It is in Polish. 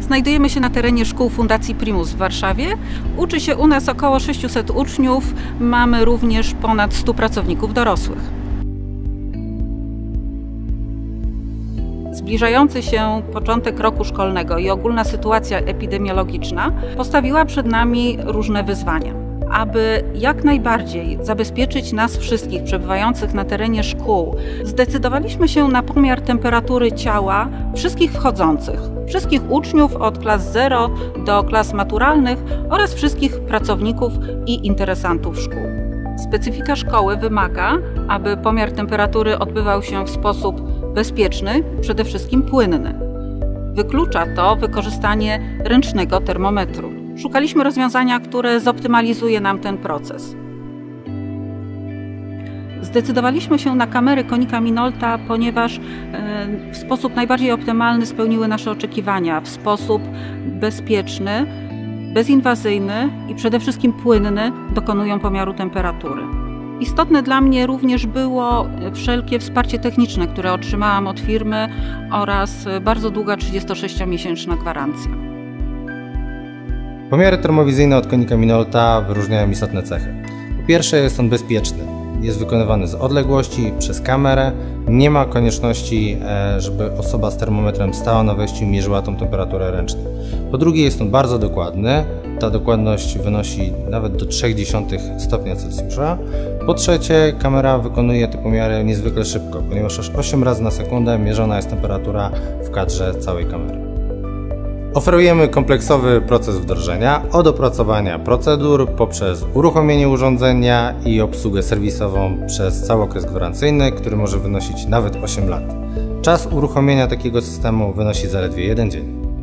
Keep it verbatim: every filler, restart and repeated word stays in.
Znajdujemy się na terenie szkół Fundacji Primus w Warszawie. Uczy się u nas około sześciuset uczniów, mamy również ponad stu pracowników dorosłych. Zbliżający się początek roku szkolnego i ogólna sytuacja epidemiologiczna postawiła przed nami różne wyzwania. Aby jak najbardziej zabezpieczyć nas wszystkich przebywających na terenie szkół, zdecydowaliśmy się na pomiar temperatury ciała wszystkich wchodzących, wszystkich uczniów od klas zero do klas maturalnych oraz wszystkich pracowników i interesantów szkół. Specyfika szkoły wymaga, aby pomiar temperatury odbywał się w sposób bezpieczny, przede wszystkim płynny. Wyklucza to wykorzystanie ręcznego termometru. Szukaliśmy rozwiązania, które zoptymalizuje nam ten proces. Zdecydowaliśmy się na kamery Konica Minolta, ponieważ w sposób najbardziej optymalny spełniły nasze oczekiwania, w sposób bezpieczny, bezinwazyjny i przede wszystkim płynny dokonują pomiaru temperatury. Istotne dla mnie również było wszelkie wsparcie techniczne, które otrzymałam od firmy oraz bardzo długa trzydziestosześciomiesięczna gwarancja. Pomiary termowizyjne od Konica Minolta wyróżniają istotne cechy. Po pierwsze, jest on bezpieczny. Jest wykonywany z odległości, przez kamerę. Nie ma konieczności, żeby osoba z termometrem stała na wejściu i mierzyła tą temperaturę ręcznie. Po drugie, jest on bardzo dokładny. Ta dokładność wynosi nawet do trzy dziesiąte stopnia Celsjusza. Po trzecie, kamera wykonuje te pomiary niezwykle szybko, ponieważ aż osiem razy na sekundę mierzona jest temperatura w kadrze całej kamery. Oferujemy kompleksowy proces wdrożenia, od opracowania procedur poprzez uruchomienie urządzenia i obsługę serwisową przez cały okres gwarancyjny, który może wynosić nawet osiem lat. Czas uruchomienia takiego systemu wynosi zaledwie jeden dzień.